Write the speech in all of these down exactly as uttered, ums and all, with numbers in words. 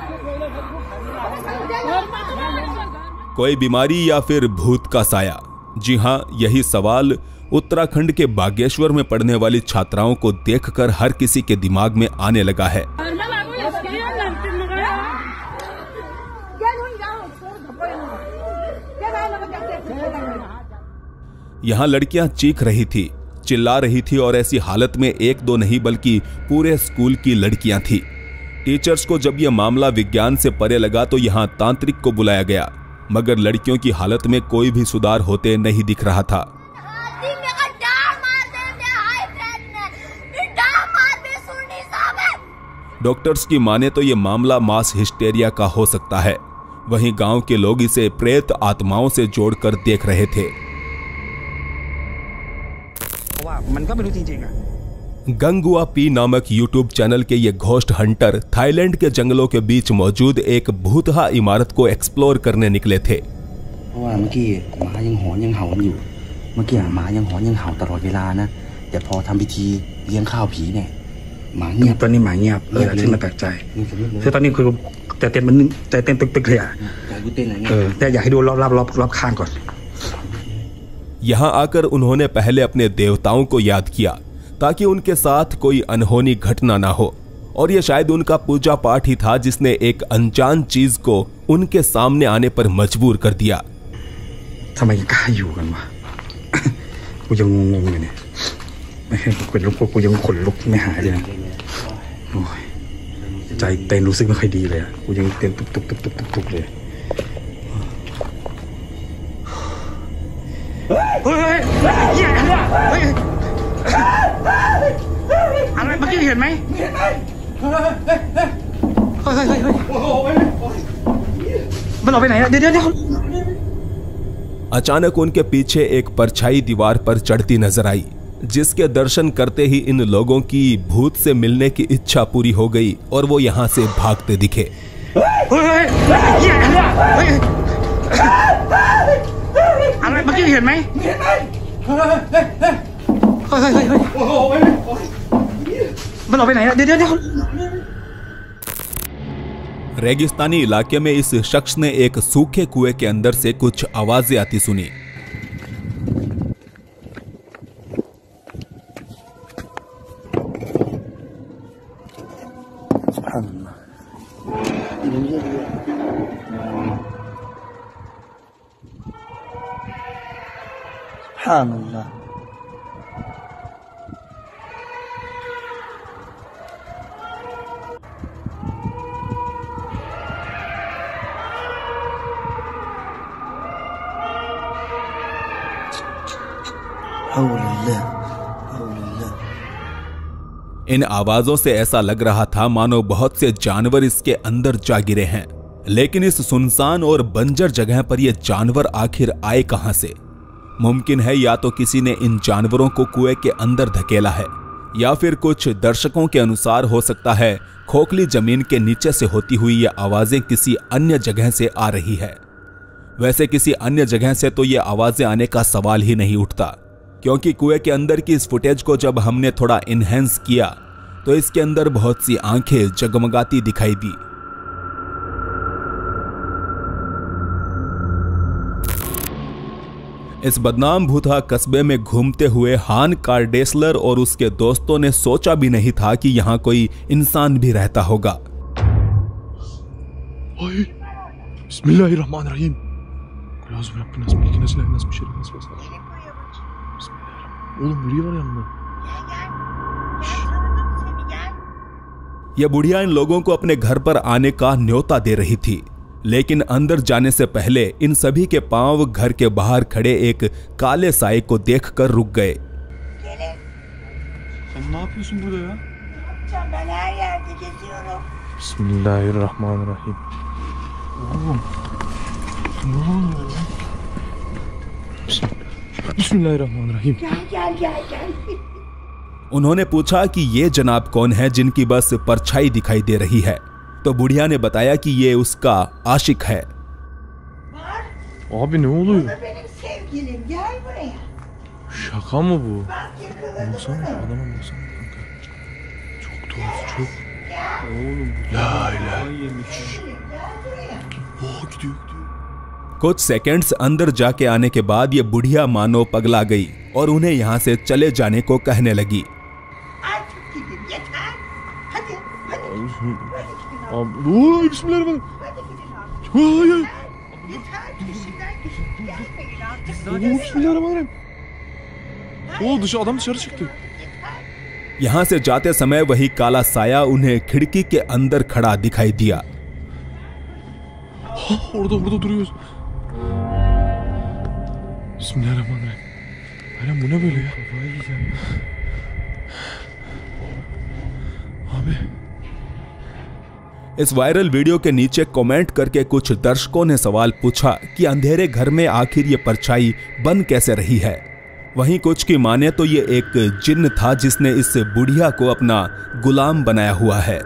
कोई बीमारी या फिर भूत का साया? जी हाँ, यही सवाल उत्तराखंड के बागेश्वर में पढ़ने वाली छात्राओं को देखकर हर किसी के दिमाग में आने लगा है। यहाँ लड़कियां चीख रही थी, चिल्ला रही थी और ऐसी हालत में एक दो नहीं बल्कि पूरे स्कूल की लड़कियां थी। टीचर्स को जब यह मामला विज्ञान से परे लगा तो यहाँ तांत्रिक को बुलाया गया, मगर लड़कियों की हालत में कोई भी सुधार होते नहीं दिख रहा था। डॉक्टर्स की माने तो ये मामला मास हिस्टेरिया का हो सकता है। वहीं गांव के लोग इसे प्रेत आत्माओं से जोड़कर देख रहे थे। गंगुआ पी नामक यूट्यूब चैनल के ये घोस्ट हंटर थाईलैंड के जंगलों के बीच मौजूद एक भूतहा इमारत को एक्सप्लोर करने निकले थे। यहाँ आकर उन्होंने पहले अपने देवताओं को याद किया ताकि उनके साथ कोई अनहोनी घटना ना हो, और यह शायद उनका पूजा पाठ ही था जिसने एक अनजान चीज को उनके सामने आने पर मजबूर कर दिया। अचानक उनके पीछे एक परछाई दीवार पर चढ़ती नजर आई, जिसके दर्शन करते ही इन लोगों की भूत से मिलने की इच्छा पूरी हो गई और वो यहाँ से भागते दिखे। रेगिस्तानी इलाके में इस शख्स ने एक सूखे कुएं के अंदर से कुछ आवाजें आती सुनी। इन आवाजों से ऐसा लग रहा था मानो बहुत से जानवर इसके अंदर जा गिरे हैं, लेकिन इस सुनसान और बंजर जगह पर ये जानवर आखिर आए कहां से? मुमकिन है या तो किसी ने इन जानवरों को कुएं के अंदर धकेला है, या फिर कुछ दर्शकों के अनुसार हो सकता है खोखली जमीन के नीचे से होती हुई ये आवाजें किसी अन्य जगह से आ रही है। वैसे किसी अन्य जगह से तो ये आवाजें आने का सवाल ही नहीं उठता, क्योंकि कुएं के अंदर की इस फुटेज को जब हमने थोड़ा इनहेंस किया तो इसके अंदर बहुत सी आंखें जगमगाती दिखाई दी। इस बदनाम भूतहा कस्बे में घूमते हुए हान कार्डेसलर और उसके दोस्तों ने सोचा भी नहीं था कि यहां कोई इंसान भी रहता होगा। बिस्मिल्लाहिर्रहमानिर्रहीम। यह बुढ़िया इन लोगों को अपने घर पर आने का न्योता दे रही थी, लेकिन अंदर जाने से पहले इन सभी के पांव घर के बाहर खड़े एक काले साए को देखकर रुक गए। बिस्मिल्लाहिर्रहमानिर्रहीम। बिस्मिल्लाहिर्रहमानिर्रहीम। उन्होंने पूछा कि ये जनाब कौन है जिनकी बस परछाई दिखाई दे रही है, तो बुढ़िया ने बताया कि ये उसका आशिक है। Abi ne oluyor? Şaka mı bu? Baksana adama baksana kanka. Çok tuhaf çok. Oğlum la ilahe. कुछ सेकंड्स अंदर जाके आने के बाद ये बुढ़िया मानो पगला गई और उन्हें यहाँ से चले जाने को कहने लगी। यहाँ से जाते समय वही काला साया उन्हें खिड़की के अंदर खड़ा दिखाई दिया। Orada burada duruyoruz. Bismillahirrahmanirrahim. Aynen bu ne böyle ya? Kafayı yiyeceğim. Abi. इस वायरल वीडियो के नीचे कमेंट करके कुछ दर्शकों ने सवाल पूछा कि अंधेरे घर में आखिर ये परछाई बन कैसे रही है। वहीं कुछ की माने तो ये एक जिन्न था जिसने इस बुढ़िया को अपना गुलाम बनाया हुआ है।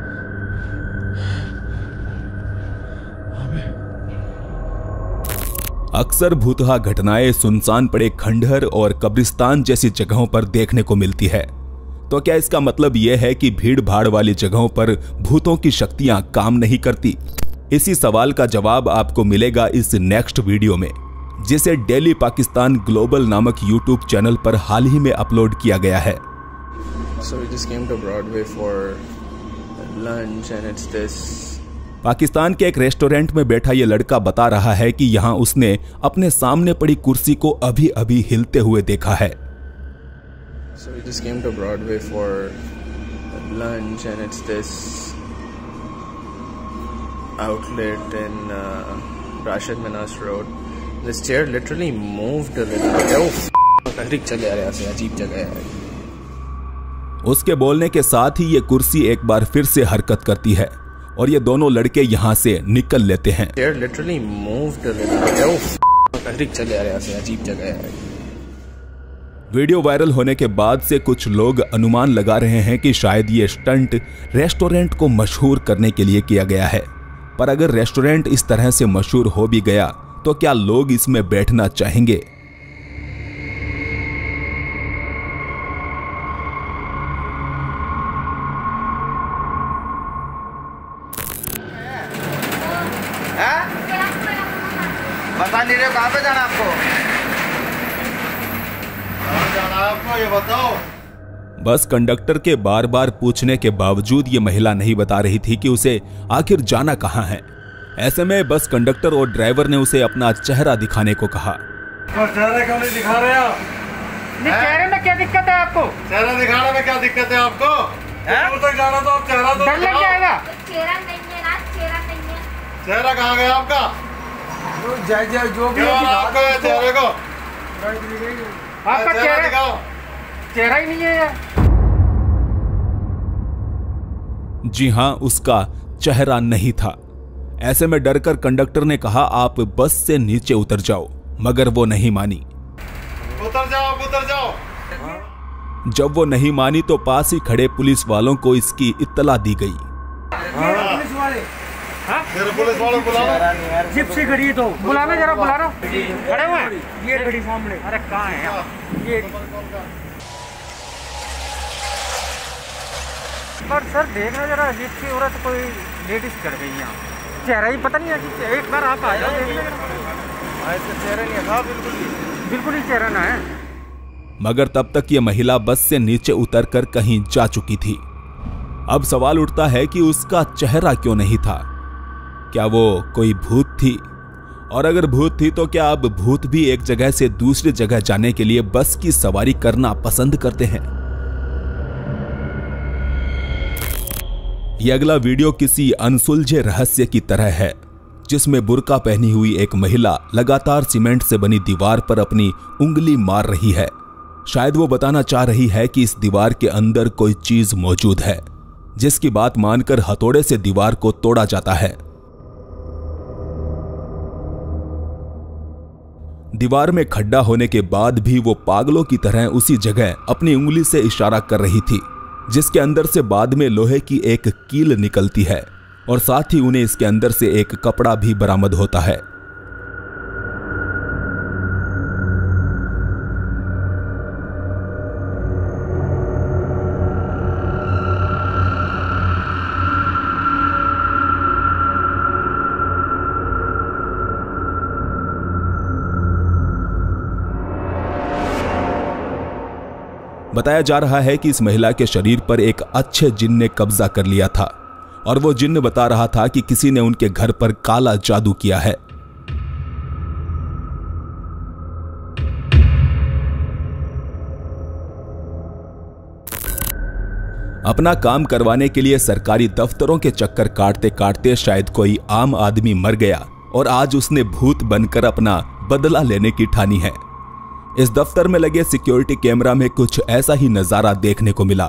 अक्सर भूतहा घटनाएं सुनसान पड़े खंडहर और कब्रिस्तान जैसी जगहों पर देखने को मिलती है। तो क्या इसका मतलब यह है कि भीड़ भाड़ वाली जगहों पर भूतों की शक्तियां काम नहीं करती? इसी सवाल का जवाब आपको मिलेगा इस नेक्स्ट वीडियो में, जिसे डेली पाकिस्तान ग्लोबल नामक यूट्यूब चैनल पर हाल ही में अपलोड किया गया है। So we just came to Broadway for lunch and it's this Pakistan के एक रेस्टोरेंट में बैठा ये लड़का बता रहा है कि यहाँ उसने अपने सामने पड़ी कुर्सी को अभी अभी हिलते हुए देखा है। So we just came to Broadway for lunch and it's this outlet in uh, Rashid Minas Road. This chair literally moved a little bit. Oh, f*** चले आ रहे हैं, अजीब जगह है। उसके बोलने के साथ ही ये कुर्सी एक बार फिर से हरकत करती है और ये दोनों लड़के यहाँ से निकल लेते हैं। Chair literally moved a little bit. Oh, f*** चले आ रहे हैं, अजीब जगह है। वीडियो वायरल होने के बाद से कुछ लोग अनुमान लगा रहे हैं कि शायद ये स्टंट रेस्टोरेंट को मशहूर करने के लिए किया गया है। पर अगर रेस्टोरेंट इस तरह से मशहूर हो भी गया तो क्या लोग इसमें बैठना चाहेंगे? बता नहीं रहे कहाँ पे जाना आपको? जाना आपको ये बताओ। बस कंडक्टर के बार बार पूछने के बावजूद ये महिला नहीं बता रही थी कि उसे आखिर जाना कहाँ है। ऐसे में बस कंडक्टर और ड्राइवर ने उसे अपना चेहरा दिखाने को कहा। तो चेहरा क्यों नहीं दिखा रहे आप? चेहरे में क्या दिक्कत है आपको? चेहरा दिखाने में क्या दिक्कत है आपको? दूर तक जाना तो आप चेहरा तो डर लग जाएगा। चेहरा नहीं है ना, चेहरा नहीं है। चेहरा कहाँ गया आपका? जय जय जो भी आपका चेहरे को आपका चेहरा चेहरा ही नहीं है यार। जी हाँ, उसका चेहरा नहीं था। ऐसे में डरकर कंडक्टर ने कहा आप बस से नीचे उतर जाओ, मगर वो नहीं मानी। उतर जाओ उतर जाओ। जब वो नहीं मानी तो पास ही खड़े पुलिस वालों को इसकी इत्तला दी गई। पुलिस वाले मेरे पुलिस वालों को बुलाओ। जिप से खड़ी तो बुलाना, जरा बुलाना। खड़े हुए हैं ये खड़ी सामने। अरे कहाँ है यार ये? पर सर देखना जरा, अजीब सी औरत कोई लेडीज कर गई यहाँ। चेहरा ही पता नहीं है। एक बार आप आ जाओ देख लेना। चेहरा नहीं है बिल्कुल ही बिल्कुल ही चेहरा ना है। मगर तब तक ये महिला बस से नीचे उतरकर कहीं जा चुकी थी। अब सवाल उठता है कि उसका चेहरा क्यों नहीं था? क्या वो कोई भूत थी? और अगर भूत थी तो क्या अब भूत भी एक जगह से दूसरी जगह जाने के लिए बस की सवारी करना पसंद करते हैं? यह अगला वीडियो किसी अनसुलझे रहस्य की तरह है, जिसमें बुर्का पहनी हुई एक महिला लगातार सीमेंट से बनी दीवार पर अपनी उंगली मार रही है। शायद वो बताना चाह रही है कि इस दीवार के अंदर कोई चीज मौजूद है, जिसकी बात मानकर हथौड़े से दीवार को तोड़ा जाता है। दीवार में खड्डा होने के बाद भी वो पागलों की तरह उसी जगह अपनी उंगली से इशारा कर रही थी, जिसके अंदर से बाद में लोहे की एक कील निकलती है और साथ ही उन्हें इसके अंदर से एक कपड़ा भी बरामद होता है। बताया जा रहा है कि इस महिला के शरीर पर एक अच्छे जिन्न ने कब्जा कर लिया था और वो जिन्न बता रहा था कि किसी ने उनके घर पर काला जादू किया है। अपना काम करवाने के लिए सरकारी दफ्तरों के चक्कर काटते काटते शायद कोई आम आदमी मर गया और आज उसने भूत बनकर अपना बदला लेने की ठानी है। इस दफ्तर में लगे सिक्योरिटी कैमरा में कुछ ऐसा ही नजारा देखने को मिला।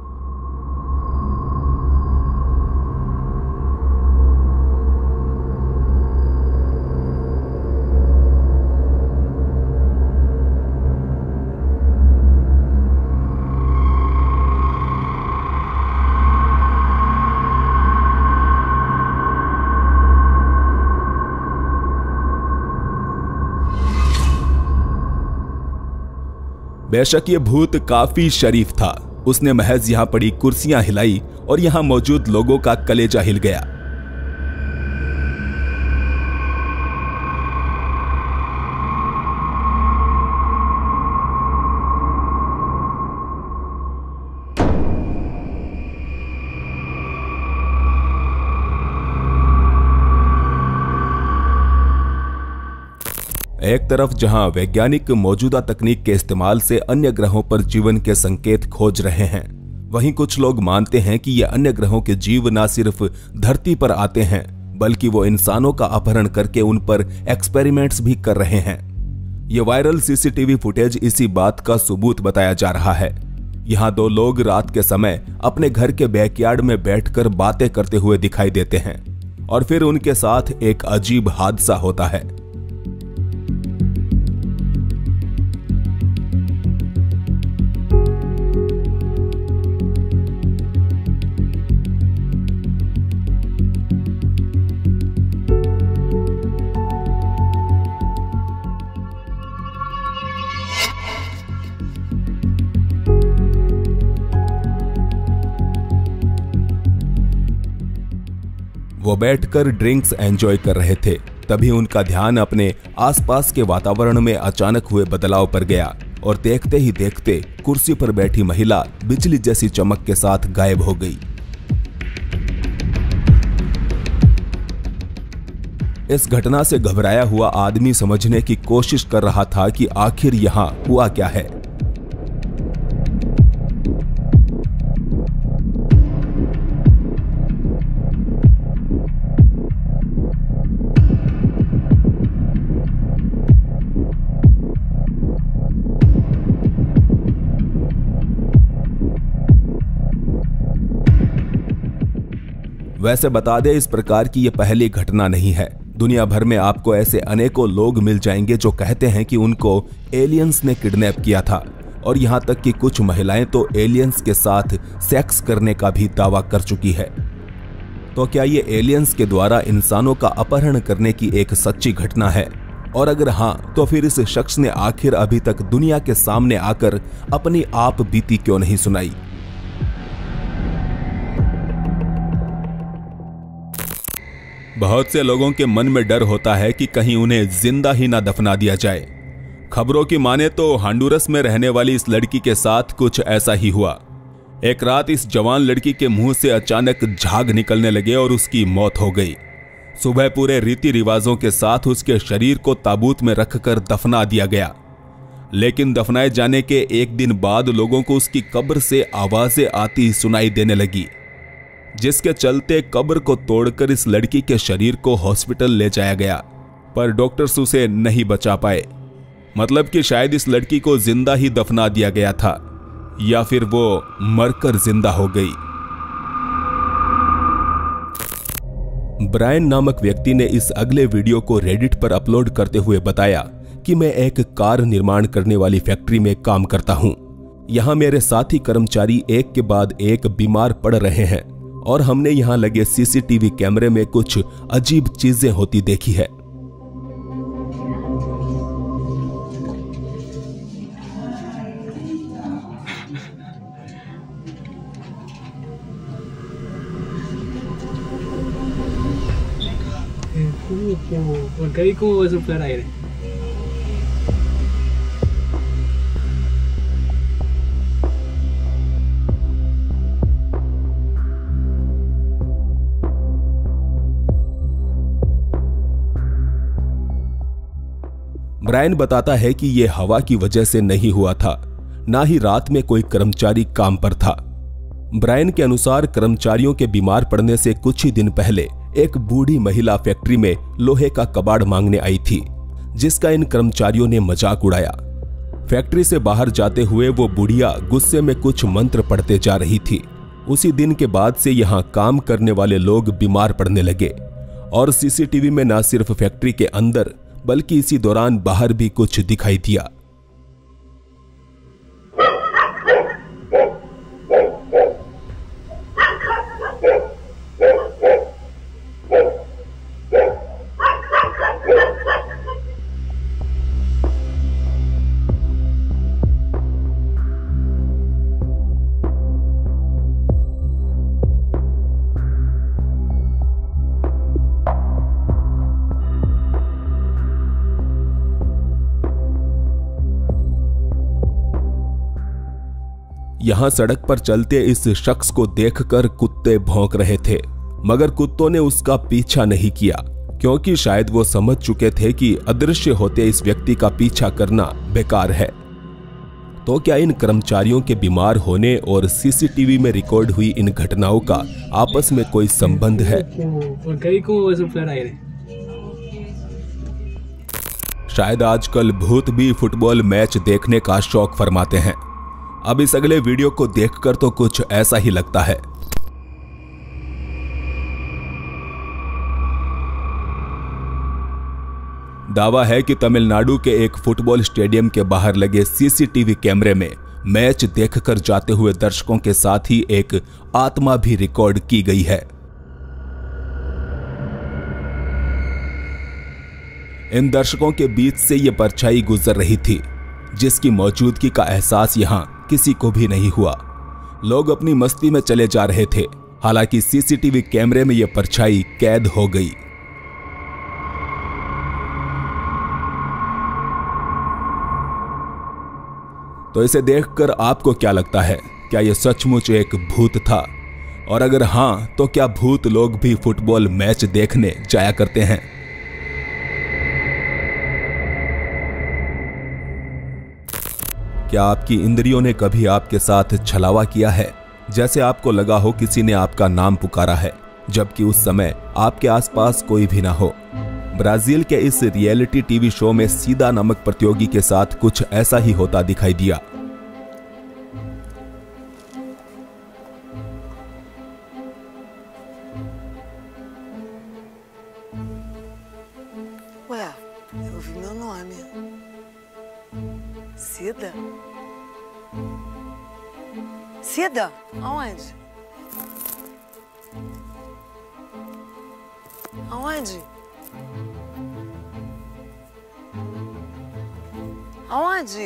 बेशक ये भूत काफी शरीफ था। उसने महज यहां पड़ी कुर्सियां हिलाई और यहां मौजूद लोगों का कलेजा हिल गया। एक तरफ जहां वैज्ञानिक मौजूदा तकनीक के इस्तेमाल से अन्य ग्रहों पर जीवन के संकेत खोज रहे हैं, वहीं कुछ लोग मानते हैं कि ये अन्य ग्रहों के जीव न सिर्फ धरती पर आते हैं बल्कि वो इंसानों का अपहरण करके उन पर एक्सपेरिमेंट्स भी कर रहे हैं। ये वायरल सीसीटीवी फुटेज इसी बात का सबूत बताया जा रहा है। यहाँ दो लोग रात के समय अपने घर के बैकयार्ड में बैठकर बातें करते हुए दिखाई देते हैं और फिर उनके साथ एक अजीब हादसा होता है। वो बैठकर ड्रिंक्स एंजॉय कर रहे थे, तभी उनका ध्यान अपने आसपास के वातावरण में अचानक हुए बदलाव पर गया और देखते ही देखते कुर्सी पर बैठी महिला बिजली जैसी चमक के साथ गायब हो गई। इस घटना से घबराया हुआ आदमी समझने की कोशिश कर रहा था कि आखिर यहां हुआ क्या है। वैसे बता दें, इस प्रकार की यह पहली घटना नहीं है। दुनिया भर में आपको ऐसे अनेकों लोग मिल जाएंगे जो कहते हैं कि उनको एलियंस ने किडनैप किया था और यहां तक कि कुछ महिलाएं तो एलियंस के साथ सेक्स करने का भी दावा कर चुकी है। तो क्या ये एलियंस के द्वारा इंसानों का अपहरण करने की एक सच्ची घटना है? और अगर हां, तो फिर इस शख्स ने आखिर अभी तक दुनिया के सामने आकर अपनी आप बीती क्यों नहीं सुनाई? बहुत से लोगों के मन में डर होता है कि कहीं उन्हें जिंदा ही ना दफना दिया जाए। खबरों की माने तो हॉन्डुरस में रहने वाली इस लड़की के साथ कुछ ऐसा ही हुआ। एक रात इस जवान लड़की के मुंह से अचानक झाग निकलने लगे और उसकी मौत हो गई। सुबह पूरे रीति रिवाजों के साथ उसके शरीर को ताबूत में रखकर दफना दिया गया, लेकिन दफनाए जाने के एक दिन बाद लोगों को उसकी कब्र से आवाजें आती सुनाई देने लगी, जिसके चलते कब्र को तोड़कर इस लड़की के शरीर को हॉस्पिटल ले जाया गया, पर डॉक्टर्स उसे नहीं बचा पाए। मतलब कि शायद इस लड़की को जिंदा ही दफना दिया गया था या फिर वो मरकर जिंदा हो गई। ब्रायन नामक व्यक्ति ने इस अगले वीडियो को रेडिट पर अपलोड करते हुए बताया कि मैं एक कार निर्माण करने वाली फैक्ट्री में काम करता हूं। यहां मेरे साथी कर्मचारी एक के बाद एक बीमार पड़ रहे हैं और हमने यहां लगे सीसीटीवी कैमरे में कुछ अजीब चीजें होती देखी है। Magari ko super aire. Brian बताता है कि यह हवा की वजह से नहीं हुआ था, ना ही रात में कोई कर्मचारी काम पर था। ब्रायन के अनुसार कर्मचारियों के बीमार पड़ने से कुछ ही दिन पहले एक बूढ़ी महिला फैक्ट्री में लोहे का कबाड़ मांगने आई थी, जिसका इन कर्मचारियों ने मजाक उड़ाया। फैक्ट्री से बाहर जाते हुए वो बुढ़िया गुस्से में कुछ मंत्र पढ़ते जा रही थी। उसी दिन के बाद से यहाँ काम करने वाले लोग बीमार पड़ने लगे और सीसीटीवी में न सिर्फ फैक्ट्री के अंदर बल्कि इसी दौरान बाहर भी कुछ दिखाई दिया। यहां सड़क पर चलते इस शख्स को देखकर कुत्ते भौंक रहे थे, मगर कुत्तों ने उसका पीछा नहीं किया, क्योंकि शायद वो समझ चुके थे कि अदृश्य होते इस व्यक्ति का पीछा करना बेकार है। तो क्या इन कर्मचारियों के बीमार होने और सीसीटीवी में रिकॉर्ड हुई इन घटनाओं का आपस में कोई संबंध है? और कई को वैसे फ्लड आए रहे। शायद आजकल भूत भी फुटबॉल मैच देखने का शौक फरमाते हैं। अब इस अगले वीडियो को देखकर तो कुछ ऐसा ही लगता है। दावा है कि तमिलनाडु के एक फुटबॉल स्टेडियम के बाहर लगे सीसीटीवी कैमरे में मैच देखकर जाते हुए दर्शकों के साथ ही एक आत्मा भी रिकॉर्ड की गई है। इन दर्शकों के बीच से यह परछाई गुजर रही थी, जिसकी मौजूदगी का एहसास यहां किसी को भी नहीं हुआ। लोग अपनी मस्ती में चले जा रहे थे, हालांकि सीसीटीवी कैमरे में यह परछाई कैद हो गई। तो इसे देखकर आपको क्या लगता है? क्या यह सचमुच एक भूत था? और अगर हां, तो क्या भूत लोग भी फुटबॉल मैच देखने जाया करते हैं? क्या आपकी इंद्रियों ने कभी आपके साथ छलावा किया है? जैसे आपको लगा हो किसी ने आपका नाम पुकारा है, जबकि उस समय आपके आसपास कोई भी ना हो। ब्राजील के इस रियलिटी टीवी शो में सीधा नामक प्रतियोगी के साथ कुछ ऐसा ही होता दिखाई दिया। Ué, eu vi meu nome. Cida? Cida? Aonde? Aonde? Aonde?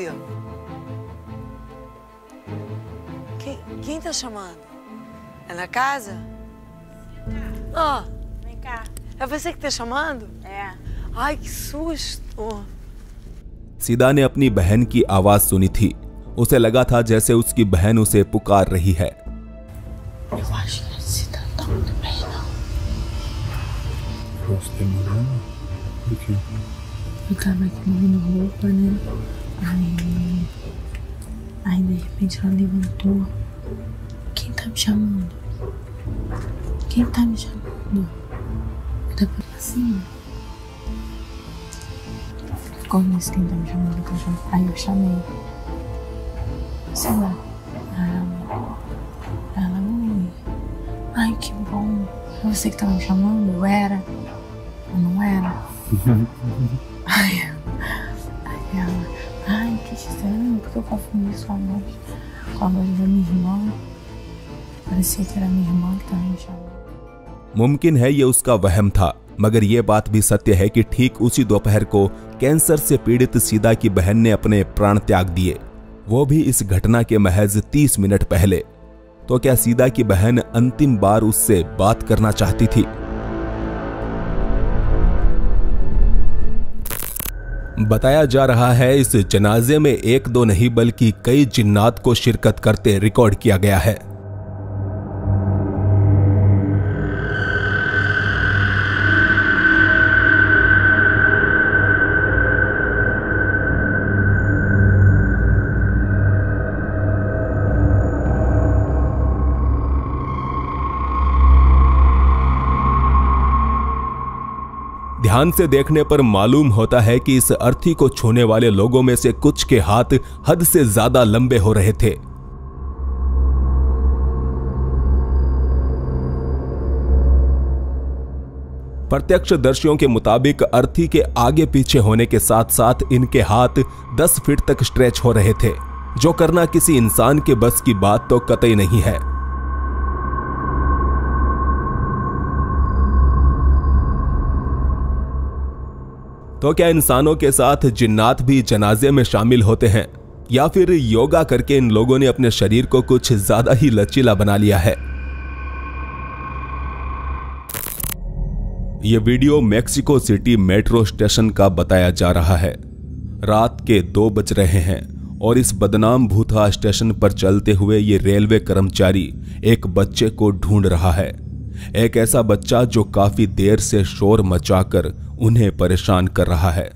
Quem, quem tá chamando? É na casa? Ah, Vem cá. é você que tá chamando? É. Ai, que susto! सीदा ने अपनी बहन की आवाज सुनी थी। उसे लगा था जैसे उसकी बहन उसे पुकार रही है। Eu acho que a Cida não tá muito bem, não. Posso ter morando? Por quê? Eu tava aqui lavando roupa, né? Aí. Aí de repente ela levantou. Quem tá me chamando? Quem tá me chamando? Eu tava assim. Ficou nisso, quem tá me chamando? Que eu chamo. Aí eu chamei. Sei lá. Ela. Ela, oi. Ai, que bom. É você que tá me chamando? Eu era. Eu não era. Ai, aí ela. Ai, que estranho. Por que eu confundi sua voz com a voz da minha irmã? Parecia que era minha irmã que tava me chamando. मुमकिन है ये उसका वहम था, मगर ये बात भी सत्य है कि ठीक उसी दोपहर को कैंसर से पीड़ित सीदा की बहन ने अपने प्राण त्याग दिए, वो भी इस घटना के महज तीस मिनट पहले। तो क्या सीदा की बहन अंतिम बार उससे बात करना चाहती थी? बताया जा रहा है इस जनाजे में एक दो नहीं बल्कि कई जिन्नात को शिरकत करते रिकॉर्ड किया गया है। ध्यान से देखने पर मालूम होता है कि इस अर्थी को छूने वाले लोगों में से कुछ के हाथ हद से ज्यादा लंबे हो रहे थे। प्रत्यक्षदर्शियों के मुताबिक अर्थी के आगे पीछे होने के साथ साथ इनके हाथ दस फीट तक स्ट्रेच हो रहे थे, जो करना किसी इंसान के बस की बात तो कतई नहीं है। तो क्या इंसानों के साथ जिन्नात भी जनाजे में शामिल होते हैं, या फिर योगा करके इन लोगों ने अपने शरीर को कुछ ज्यादा ही लचीला बना लिया है? यह video Mexico City metro station का बताया जा रहा है। रात के दो बज रहे हैं और इस बदनाम भूतहा स्टेशन पर चलते हुए ये रेलवे कर्मचारी एक बच्चे को ढूंढ रहा है। एक ऐसा बच्चा जो काफी देर से शोर मचाकर उन्हें परेशान कर रहा है।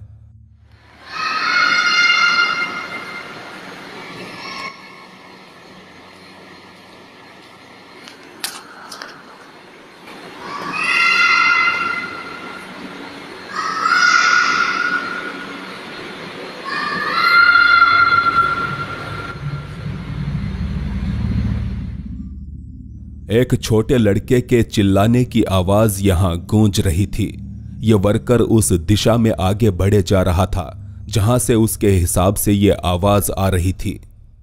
एक छोटे लड़के के चिल्लाने की आवाज यहां गूंज रही थी। यह वर्कर उस दिशा में आगे बढ़े जा रहा था जहां से उसके हिसाब से यह आवाज आ रही थी।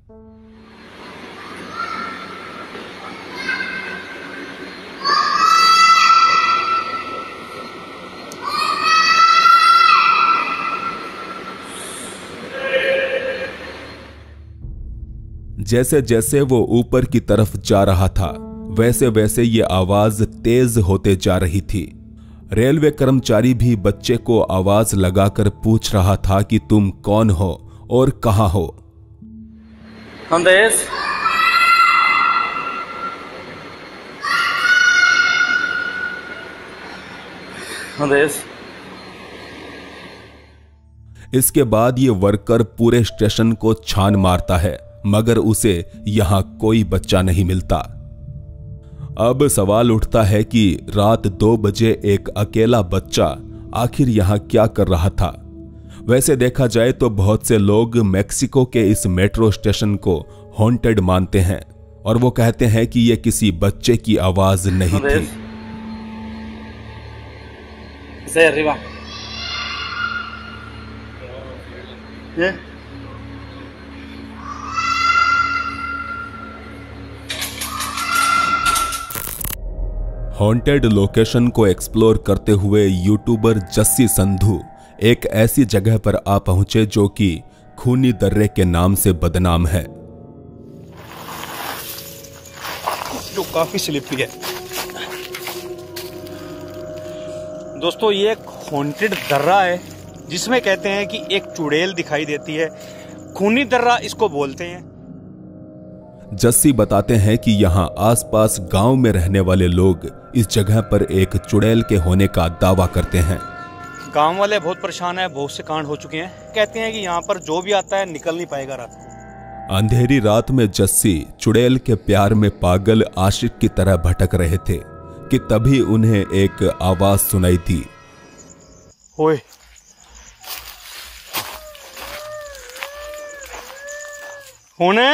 जैसे जैसे वो ऊपर की तरफ जा रहा था वैसे वैसे ये आवाज तेज होते जा रही थी। रेलवे कर्मचारी भी बच्चे को आवाज लगाकर पूछ रहा था कि तुम कौन हो और कहां हो। संदेश संदेश। इसके बाद ये वर्कर पूरे स्टेशन को छान मारता है, मगर उसे यहां कोई बच्चा नहीं मिलता। अब सवाल उठता है कि रात दो बजे एक अकेला बच्चा आखिर यहां क्या कर रहा था। वैसे देखा जाए तो बहुत से लोग मेक्सिको के इस मेट्रो स्टेशन को हॉन्टेड मानते हैं और वो कहते हैं कि यह किसी बच्चे की आवाज नहीं थी। हॉन्टेड लोकेशन को एक्सप्लोर करते हुए यूट्यूबर जस्सी संधू एक ऐसी जगह पर आ पहुंचे जो कि खूनी दर्रे के नाम से बदनाम है। जो काफी स्लिपी है दोस्तों। ये एक हॉन्टेड दर्रा है जिसमें कहते हैं कि एक चुड़ैल दिखाई देती है। खूनी दर्रा इसको बोलते हैं। जस्सी बताते हैं कि यहां आसपास गांव में रहने वाले लोग इस जगह पर एक चुड़ैल के होने का दावा करते हैं। गांव वाले बहुत परेशान है, बहुत से कांड हो चुके हैं। कहते हैं कि यहाँ पर जो भी आता है निकल नहीं पाएगा रात को। अंधेरी रात में जस्सी चुड़ैल के प्यार में पागल आशिक की तरह भटक रहे थे कि तभी उन्हें एक आवाज सुनाई दी। ओए होने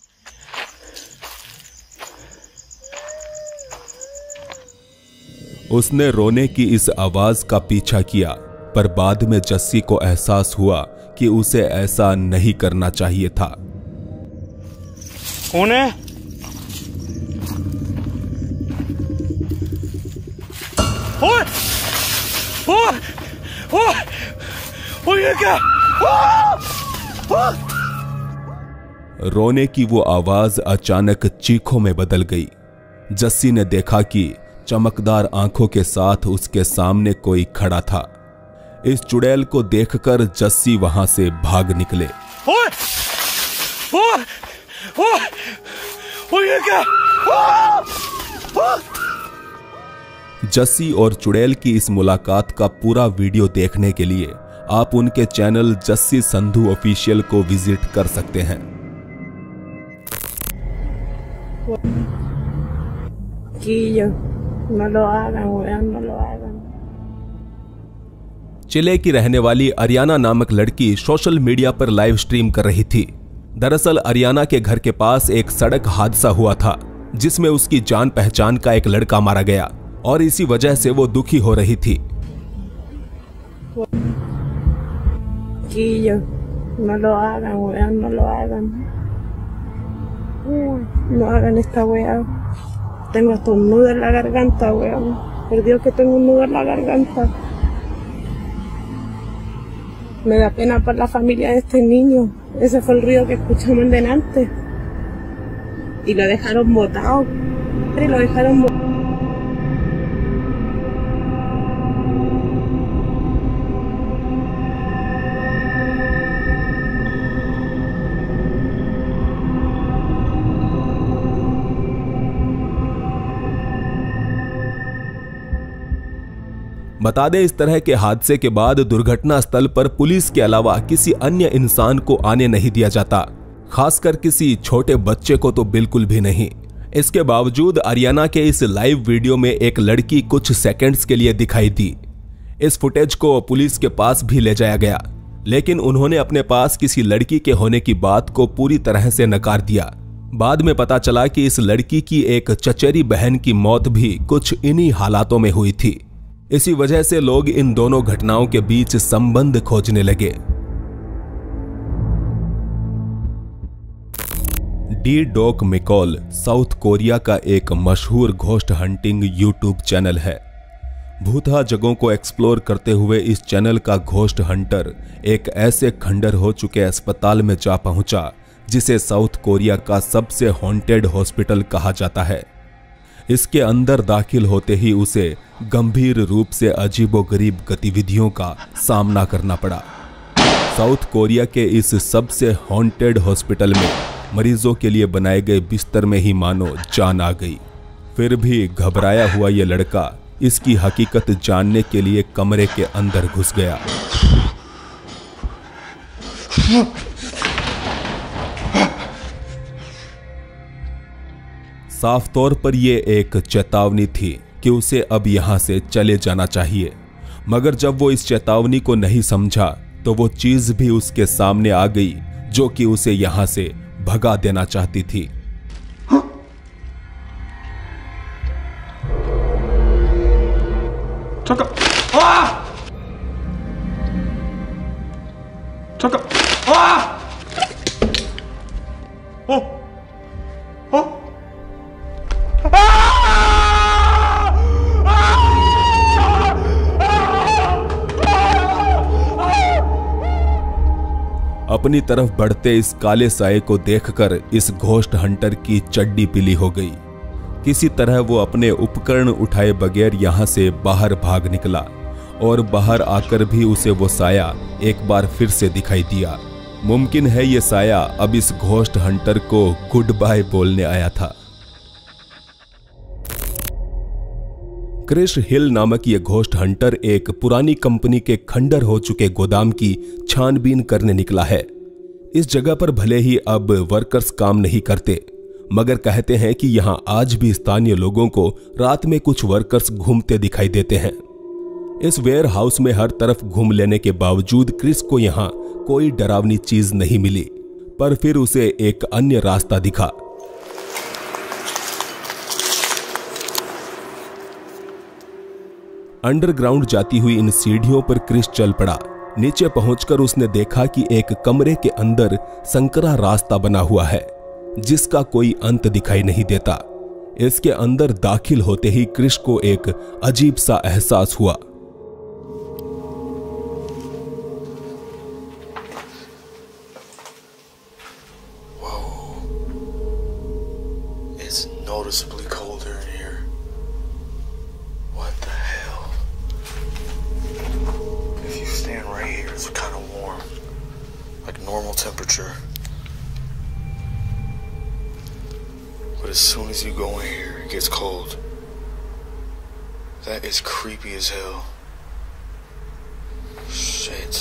उसने रोने की इस आवाज का पीछा किया, पर बाद में जस्सी को एहसास हुआ कि उसे ऐसा नहीं करना चाहिए था। कौन है? ओए! ओए! ओए! ओए ये क्या? रोने की वो आवाज अचानक चीखों में बदल गई। जस्सी ने देखा कि चमकदार आंखों के साथ उसके सामने कोई खड़ा था। इस चुड़ैल को देखकर जस्सी वहां से भाग निकले। ओए! ओए! ओए! ओए ये क्या? जस्सी और चुड़ैल की इस मुलाकात का पूरा वीडियो देखने के लिए आप उनके चैनल जस्सी संधू ऑफिशियल को विजिट कर सकते हैं। no lo hagan, weón, no lo hagan. चिले की रहने वाली अरियाना नामक लड़की सोशल मीडिया पर लाइव स्ट्रीम कर रही थी। दरअसल अरियाना के घर के पास एक सड़क हादसा हुआ था जिसमें उसकी जान पहचान का एक लड़का मारा गया और इसी वजह से वो दुखी हो रही थी। Chiquillos, no lo hagan, weón, no lo hagan. Uy, no hagan esta weá. Tengo hasta un nudo en la garganta, weón. Por Dios que tengo un nudo en la garganta. Me da pena por la familia de este niño. Ese fue el ruido que escuchamos delante. Y lo dejaron botado. Y lo dejaron botado. बता दें, इस तरह के हादसे के बाद दुर्घटना स्थल पर पुलिस के अलावा किसी अन्य इंसान को आने नहीं दिया जाता, खासकर किसी छोटे बच्चे को तो बिल्कुल भी नहीं। इसके बावजूद अरियाना के इस लाइव वीडियो में एक लड़की कुछ सेकंड्स के लिए दिखाई दी। इस फुटेज को पुलिस के पास भी ले जाया गया, लेकिन उन्होंने अपने पास किसी लड़की के होने की बात को पूरी तरह से नकार दिया। बाद में पता चला कि इस लड़की की एक चचेरी बहन की मौत भी कुछ इन्हीं हालातों में हुई थी। इसी वजह से लोग इन दोनों घटनाओं के बीच संबंध खोजने लगे। डी डॉक मिकॉल साउथ कोरिया का एक मशहूर घोस्ट हंटिंग यूट्यूब चैनल है। भूतहा जगहों को एक्सप्लोर करते हुए इस चैनल का घोस्ट हंटर एक ऐसे खंडर हो चुके अस्पताल में जा पहुंचा जिसे साउथ कोरिया का सबसे हॉन्टेड हॉस्पिटल कहा जाता है। इसके अंदर दाखिल होते ही उसे गंभीर रूप से अजीबोगरीब गतिविधियों का सामना करना पड़ा। साउथ कोरिया के इस सबसे हॉन्टेड हॉस्पिटल में मरीजों के लिए बनाए गए बिस्तर में ही मानो जान आ गई। फिर भी घबराया हुआ ये लड़का इसकी हकीकत जानने के लिए कमरे के अंदर घुस गया। साफ तौर पर यह एक चेतावनी थी कि उसे अब यहां से चले जाना चाहिए, मगर जब वो इस चेतावनी को नहीं समझा तो वो चीज भी उसके सामने आ गई जो कि उसे यहां से भगा देना चाहती थी। 잠깐! 아! 잠깐! 아! 어? 어? अपनी तरफ बढ़ते इस काले साये को देखकर इस घोस्ट हंटर की चड्डी पीली हो गई। किसी तरह वो अपने उपकरण उठाए बगैर यहां से बाहर भाग निकला और बाहर आकर भी उसे वो साया एक बार फिर से दिखाई दिया। मुमकिन है ये साया अब इस घोस्ट हंटर को गुड बाय बोलने आया था। क्रिस हिल नामक ये घोस्ट हंटर एक पुरानी कंपनी के खंडर हो चुके गोदाम की छानबीन करने निकला है। इस जगह पर भले ही अब वर्कर्स काम नहीं करते, मगर कहते हैं कि यहां आज भी स्थानीय लोगों को रात में कुछ वर्कर्स घूमते दिखाई देते हैं। इस वेयर हाउस में हर तरफ घूम लेने के बावजूद क्रिस को यहां कोई डरावनी चीज नहीं मिली, पर फिर उसे एक अन्य रास्ता दिखा। अंडरग्राउंड जाती हुई इन सीढ़ियों पर क्रिस चल पड़ा। नीचे पहुंचकर उसने देखा कि एक कमरे के अंदर संकरा रास्ता बना हुआ है जिसका कोई अंत दिखाई नहीं देता। इसके अंदर दाखिल होते ही क्रिस को एक अजीब सा एहसास हुआ। It's noticeably colder in here. What the hell? If you stand right here, it's kind of warm, like normal temperature. But as soon as you go in here, it gets cold. That is creepy as hell. Shit.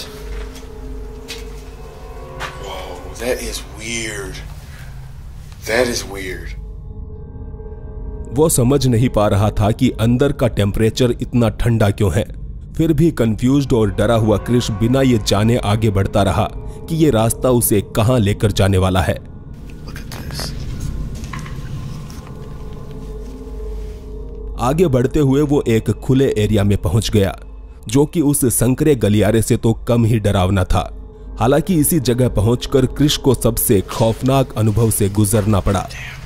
Whoa, that is weird. That is weird. वो समझ नहीं पा रहा था कि अंदर का temperature इतना ठंडा क्यों है। फिर भी कंफ्यूज्ड और डरा हुआ क्रिश बिना ये जाने आगे बढ़ता रहा कि ये रास्ता उसे कहां लेकर जाने वाला है। आगे बढ़ते हुए वो एक खुले एरिया में पहुंच गया, जो कि उस संकरे गलियारे से तो कम ही डरावना था। हालांकि इसी जगह पहुंचकर क्रिश को सबसे खौफनाक अनुभव से गुजरना पड़ा।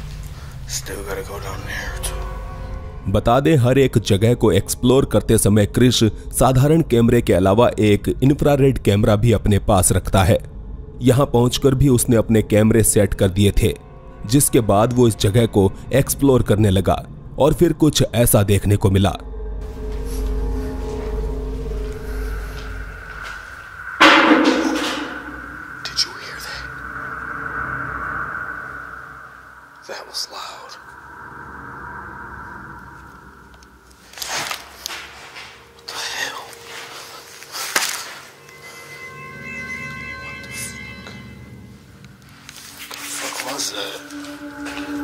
बता दें, हर एक जगह को एक्सप्लोर करते समय क्रिश साधारण कैमरे के अलावा एक इंफ्रारेड कैमरा भी अपने पास रखता है। यहां पहुंचकर भी उसने अपने कैमरे सेट कर दिए थे, जिसके बाद वो इस जगह को एक्सप्लोर करने लगा और फिर कुछ ऐसा देखने को मिला। That was loud. What the hell? What the fuck? What the fuck was that?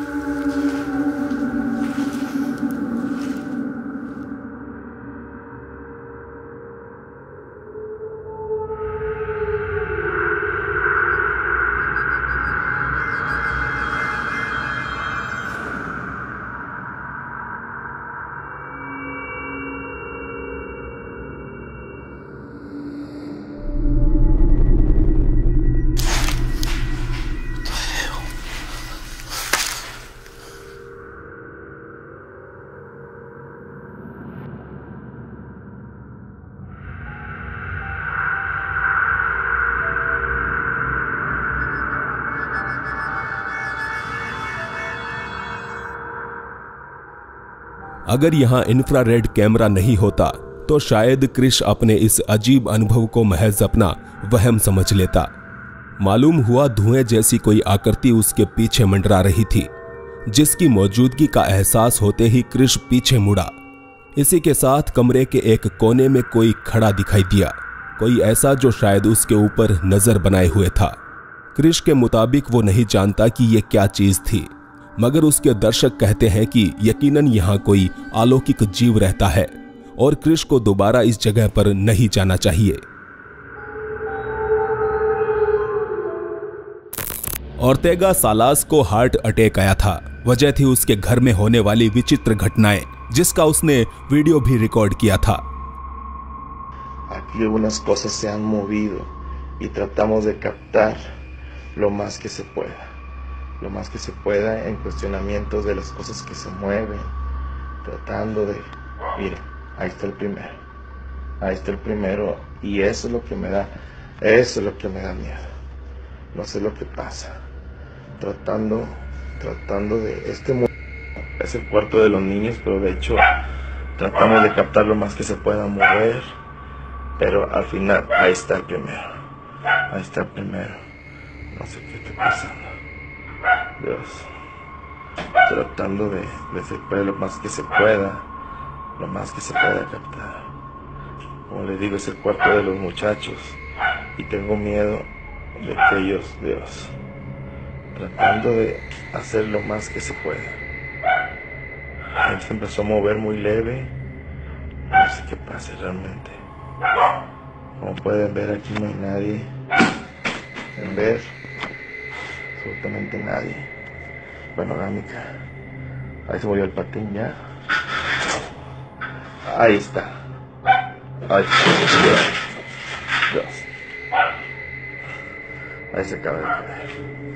अगर यहां इंफ्रारेड कैमरा नहीं होता तो शायद क्रिश अपने इस अजीब अनुभव को महज अपना वहम समझ लेता। मालूम हुआ धुएं जैसी कोई आकृति उसके पीछे मंडरा रही थी, जिसकी मौजूदगी का एहसास होते ही क्रिश पीछे मुड़ा। इसी के साथ कमरे के एक कोने में कोई खड़ा दिखाई दिया, कोई ऐसा जो शायद उसके ऊपर नजर बनाए हुए था। क्रिश के मुताबिक वो नहीं जानता कि ये क्या चीज थी, मगर उसके दर्शक कहते हैं कि यकीनन यहां कोई अलौकिक जीव रहता है और क्रिश को दोबारा इस जगह पर नहीं जाना चाहिए। ओर्तेगा सालास को हार्ट अटैक आया था। वजह थी उसके घर में होने वाली विचित्र घटनाएं, जिसका उसने वीडियो भी रिकॉर्ड किया था। Aquí algunas cosas se han movido y tratamos de captar lo más que se pueda, lo más que se pueda en cuestionamientos de las cosas que se mueven, tratando de, mire, ahí está el primero, ahí está el primero y eso es lo que me da, eso es lo que me da miedo, no sé lo que pasa, tratando, tratando de, este es el cuarto de los niños, pero de hecho tratamos de captar lo más que se pueda mover, pero al final ahí está el primero, ahí está el primero, no sé qué está pasando. Dios, tratando de, de separar lo más que se pueda, lo más que se pueda captar. Como les digo, es el cuarto de los muchachos y tengo miedo de que ellos, Dios, tratando de hacer lo más que se pueda. Él se empezó a mover muy leve, no sé qué pasa realmente. Como pueden ver, aquí no hay nadie. En ver, absolutamente nadie. Panorámica. Ahí se movió el patín ya. Ahí está. Ahí está. Dios. Ahí se acaba de caer.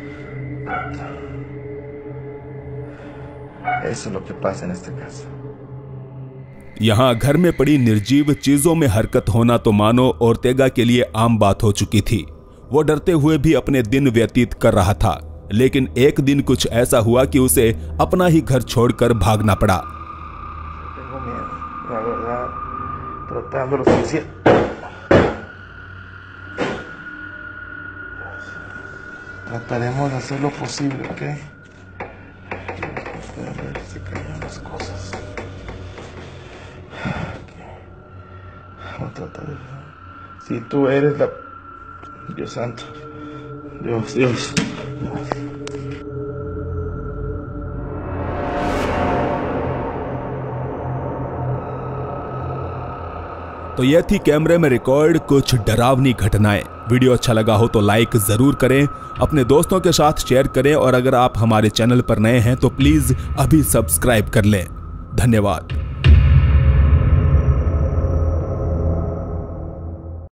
Eso es lo que pasa en esta casa. यहाँ घर में पड़ी निर्जीव चीजों में हरकत होना तो मानो ओर्तेगा के लिए आम बात हो चुकी थी। वो डरते हुए भी अपने दिन व्यतीत कर रहा था, लेकिन एक दिन कुछ ऐसा हुआ कि उसे अपना ही घर छोड़कर भागना पड़ा। Trataremos de hacer lo posible, ¿ok? A ver si caen las cosas. Vamos a tratar de... Si tú eres la... Dios santo. Dios, Dios. तो यह थी कैमरे में रिकॉर्ड कुछ डरावनी घटनाएं। वीडियो अच्छा लगा हो तो लाइक जरूर करें, अपने दोस्तों के साथ शेयर करें और अगर आप हमारे चैनल पर नए हैं तो प्लीज अभी सब्सक्राइब कर लें। धन्यवाद।